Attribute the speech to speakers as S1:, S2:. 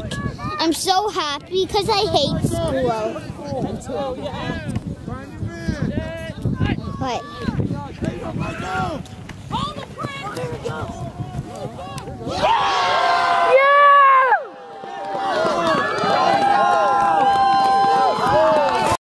S1: week. I'm so happy because I hate school. What?